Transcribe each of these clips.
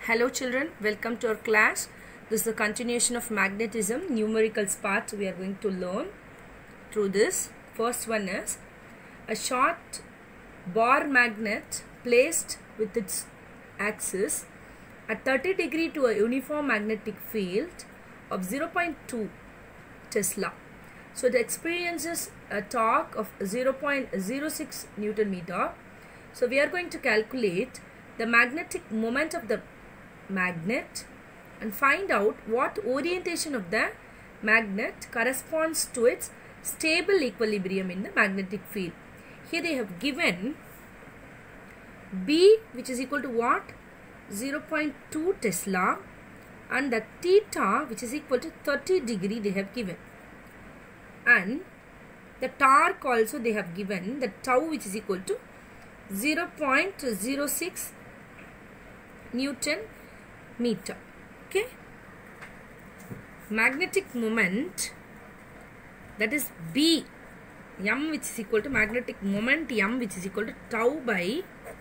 Hello children, welcome to our class. This is the continuation of magnetism, numericals part we are going to learn through this. First one is a short bar magnet placed with its axis at 30 degree to a uniform magnetic field of 0.2 Tesla. So it experiences a torque of 0.06 Newton meter. So we are going to calculate the magnetic moment of the magnet and find out what orientation of the magnet corresponds to its stable equilibrium in the magnetic field. Here they have given B, which is equal to what? 0.2 Tesla, and the theta, which is equal to 30 degree they have given, and the torque also they have given, the tau, which is equal to 0.06 Newton meter. Okay, magnetic moment, that is B m, which is equal to magnetic moment m, which is equal to tau by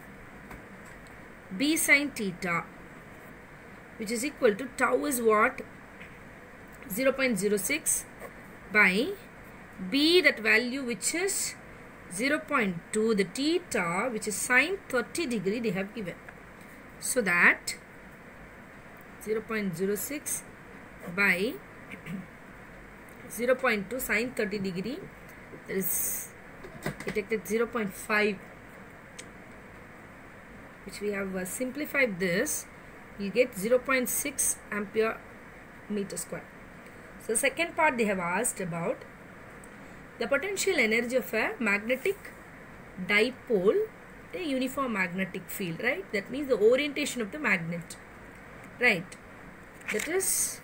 B sin theta, which is equal to tau is what? 0.06 by B, that value which is 0.2, the theta which is sin 30 degree they have given. So that 0.06 by 0.2 sin 30 degree, that is detected 0.5, which we have simplified this, you get 0.6 ampere meter square. So second part they have asked about the potential energy of a magnetic dipole in a uniform magnetic field, right? That means the orientation of the magnet, right? That is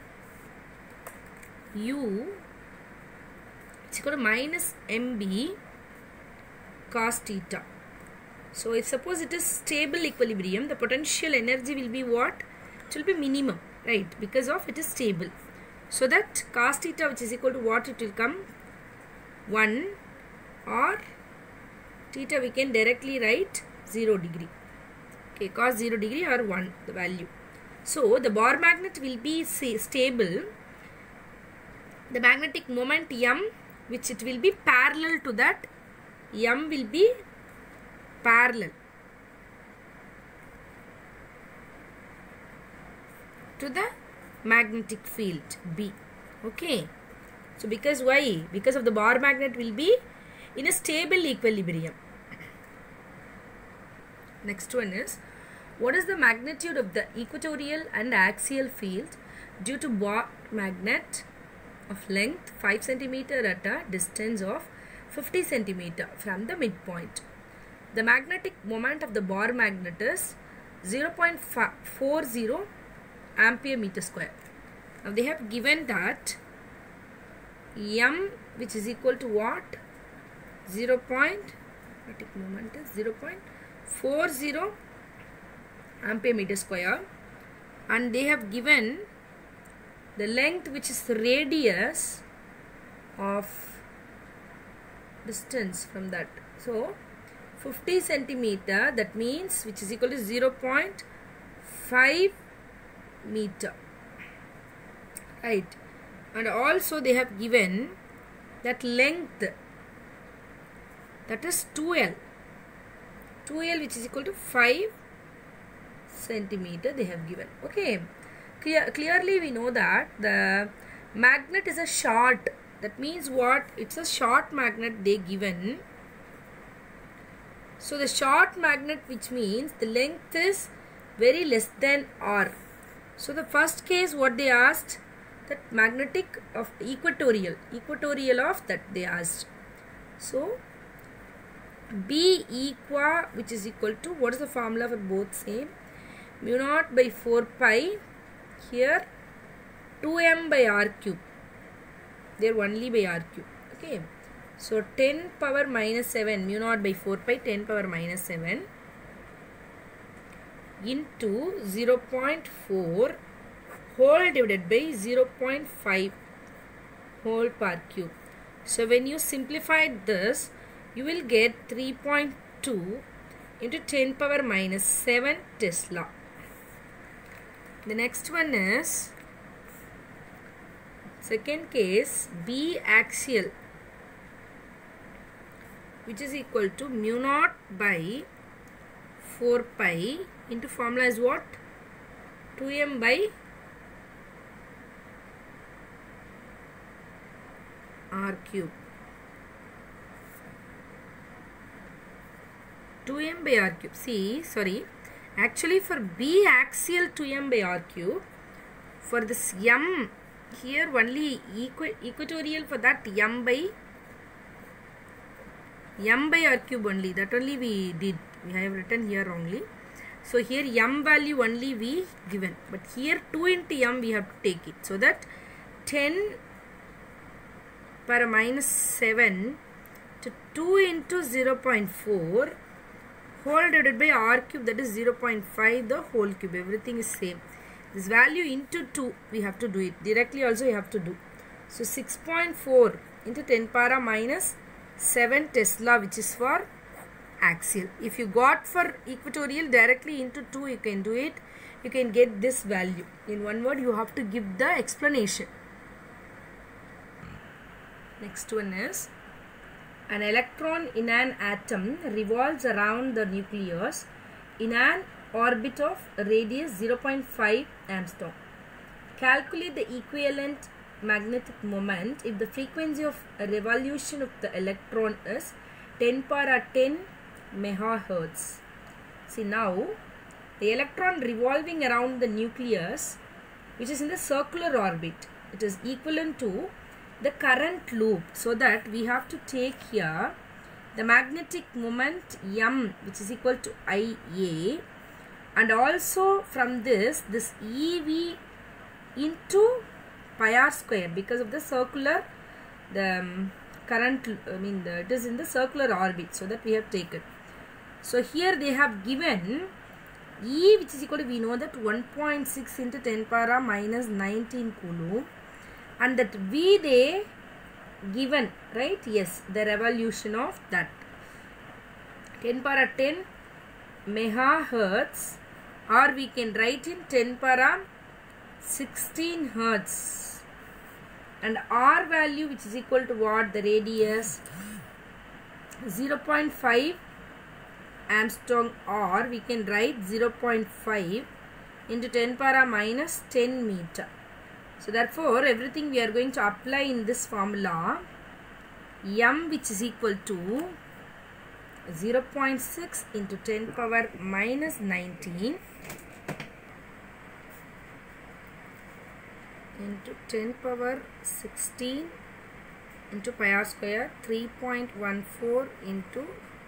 U is equal to minus mb cos theta. So if suppose it is stable equilibrium, the potential energy will be what? It will be minimum, right? Because of it is stable. So that cos theta, which is equal to what, it will come 1, or theta we can directly write 0 degree. Okay, cos 0 degree or 1 the value. So the bar magnet will be stable. The magnetic moment m, which it will be parallel to that, m will be parallel to the magnetic field B. Okay. So because why? Because of the bar magnet will be in a stable equilibrium. Next one is, what is the magnitude of the equatorial and axial field due to bar magnet of length 5 cm at a distance of 50 cm from the midpoint? The magnetic moment of the bar magnet is 0.40 ampere meter square. Now they have given that m, which is equal to what? Magnetic moment is 0.40 ampere meter square, and they have given the length, which is the radius of distance from that. So 50 centimeter, that means which is equal to 0.5 meter, right? And also they have given that length, that is 2L, which is equal to 5 centimeter they have given. Okay, clearly we know that the magnet is a short, that means what? It's a short magnet they given. So the short magnet, which means the length is very less than r. So the first case what they asked, that magnetic of equatorial of that they asked. So B equa, which is equal to, what is the formula for both same? Mu naught by 4 pi, here 2m by r cube, there only by r cube. Okay, so 10 power minus 7, mu naught by 4 pi, 10 power minus 7 into 0.4 whole divided by 0.5 whole per cube. So when you simplify this, you will get 3.2 into 10 power minus 7 Tesla. The next one is second case, B axial, which is equal to mu naught by 4 pi into formula is what? 2m by r cube. 2m by r cube. See, sorry. Actually for B axial 2m by r cube, for this m here only equatorial, for that m by r cube only, that only we did. We have written here wrongly. So here m value only we given, but here 2 into m we have to take it. So that 10 power minus 7 to 2 into 0.4 whole divided by r cube, that is 0.5 the whole cube. Everything is same. This value into 2 we have to do it. Directly also you have to do. So 6.4 into 10 power minus 7 Tesla, which is for axial. If you got for equatorial, directly into 2 you can do it. You can get this value. In one word you have to give the explanation. Next one is, an electron in an atom revolves around the nucleus in an orbit of radius 0.5 angstrom. Calculate the equivalent magnetic moment if the frequency of revolution of the electron is 10 power 10 megahertz. See, now the electron revolving around the nucleus, which is in the circular orbit, it is equivalent to the current loop. So that we have to take here the magnetic moment m, which is equal to Ia, and also from this EV into pi r square, because of the circular, the current, it is in the circular orbit, so that we have taken. So here they have given E, which is equal to, we know that 1.6 into 10 power minus 19 coulomb, and that V they given, right? Yes, the revolution of that 10 power 10 megahertz, or we can write in 10 power 16 hertz, and R value, which is equal to what? The radius 0.5 angstrom, or we can write 0.5 into 10 power minus 10 meter. So therefore everything we are going to apply in this formula. M, which is equal to 0.6 into 10 power minus 19 into 10 power 16 into pi r square, 3.14 into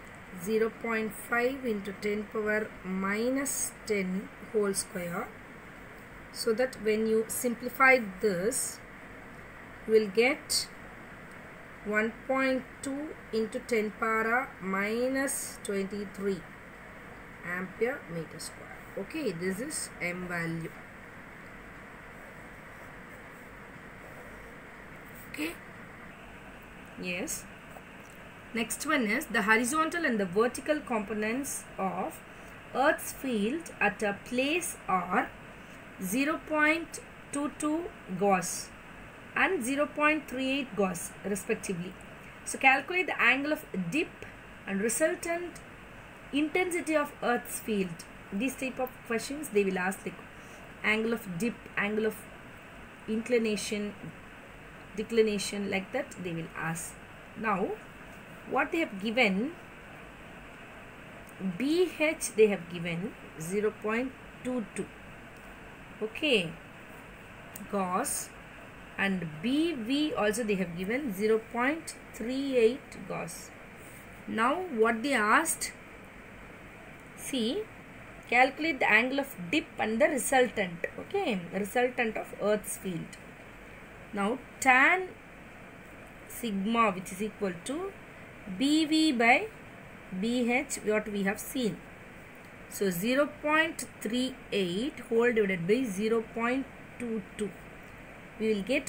0.5 into 10 power minus 10 whole square. So that when you simplify this, you will get 1.2 into 10 power minus 23 ampere meter square. Okay, this is m value. Okay. Yes. Next one is, the horizontal and the vertical components of Earth's field at a place are 0.22 Gauss and 0.38 Gauss respectively. So calculate the angle of dip and resultant intensity of Earth's field. These type of questions they will ask, like angle of dip, angle of inclination, declination, like that they will ask. Now what they have given, BH they have given 0.22. Okay, Gauss, and BV also they have given 0.38 Gauss. Now what they asked, see, calculate the angle of dip and the resultant. Okay, resultant of Earth's field. Now tan sigma, which is equal to BV by BH, what we have seen. So 0.38 whole divided by 0.22. We will get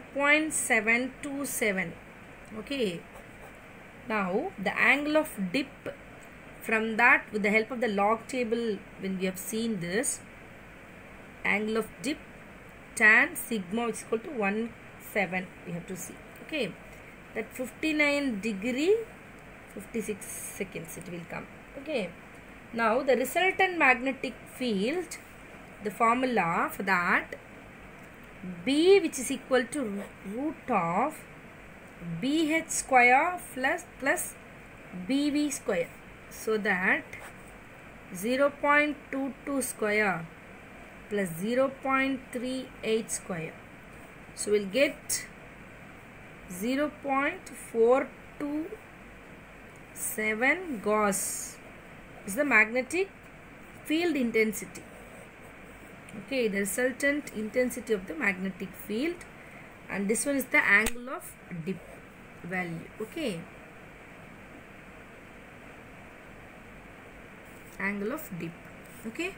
1.727. Okay. Now the angle of dip, from that with the help of the log table, when we have seen this, angle of dip tan sigma which is equal to 1.7 we have to see. Okay, that 59 degree 56 seconds it will come. Okay, now the resultant magnetic field, the formula for that, B which is equal to root of BH square plus BV square, so that 0.22 square plus 0.38 square, so we'll get 0.427 Gauss is the magnetic field intensity. Okay, the resultant intensity of the magnetic field, and this one is the angle of dip value. Okay, angle of dip. Okay,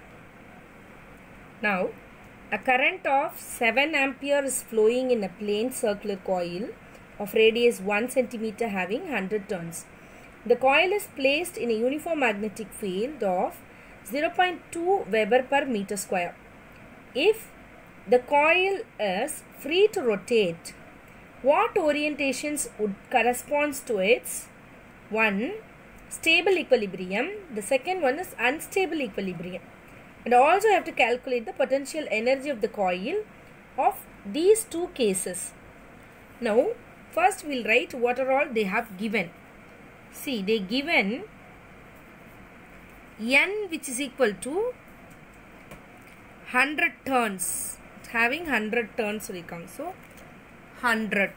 now a current of 7 ampere is flowing in a plain circular coil of radius 1 centimeter having 100 turns. The coil is placed in a uniform magnetic field of 0.2 Weber per meter square. If the coil is free to rotate, what orientations would correspond to its? One, stable equilibrium. The second one is unstable equilibrium. And also you have to calculate the potential energy of the coil of these two cases. Now, first we will write what are all they have given. See, they given N which is equal to 100 turns. It's having 100 turns will come. So, 100.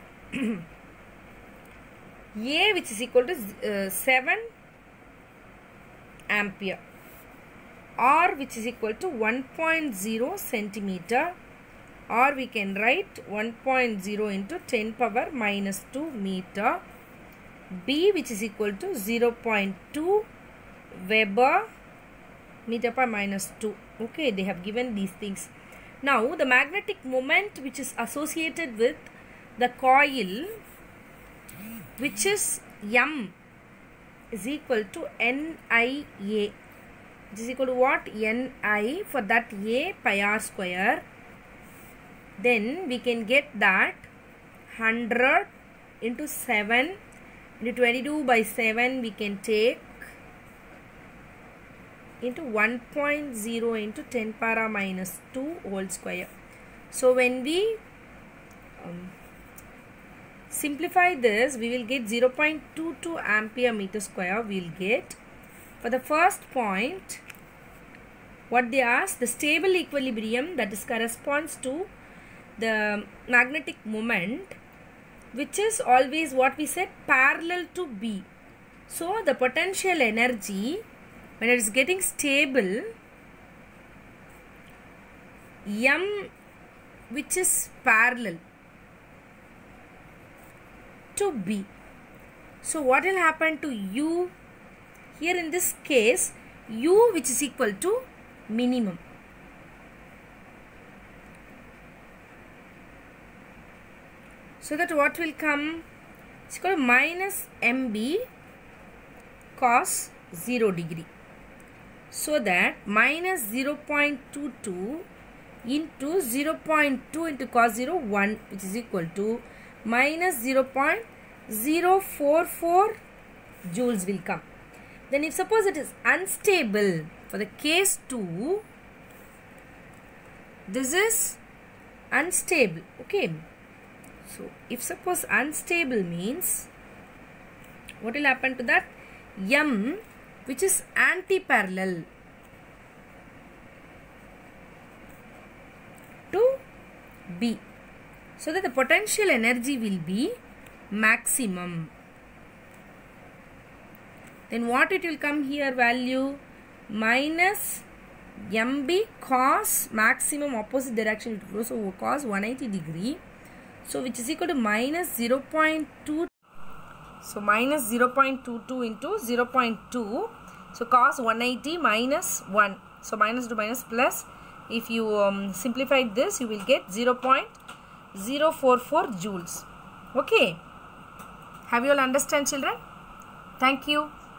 A which is equal to 7 ampere. R which is equal to 1.0 centimeter, or we can write 1.0 into 10 power minus 2 meter. B which is equal to 0.2 Weber meter per minus 2. Okay, they have given these things. Now, the magnetic moment which is associated with the coil, which is M, is equal to NIA. It is equal to what? Ni, for that A pi r square. Then we can get that 100 into 7 into 22 by 7 we can take into 1.0 into 10 power minus 2 whole square. So when we simplify this, we will get 0.22 ampere meter square. We will get for the first point what they ask, the stable equilibrium, that is corresponds to the magnetic moment, which is always what we said parallel to B. So the potential energy when it is getting stable, M which is parallel to B. So what will happen to U? Here in this case, U which is equal to minimum. So that what will come? It's equal to minus MB cos 0 degree. So that minus 0.22 into 0.2 into cos 0, 1, which is equal to minus 0.044 joules will come. Then if suppose it is unstable, for the case 2, this is unstable. Okay. So if suppose unstable means, what will happen to that? M which is anti-parallel to B. So that the potential energy will be maximum. Then what it will come here value? Minus MB cos maximum opposite direction. It goes over cos 180 degree. So which is equal to minus 0.2. So minus 0.22 into 0.2. So cos 180 minus 1. So minus to minus plus. If you simplify this, you will get 0.044 joules. Okay. Have you all understand, children? Thank you.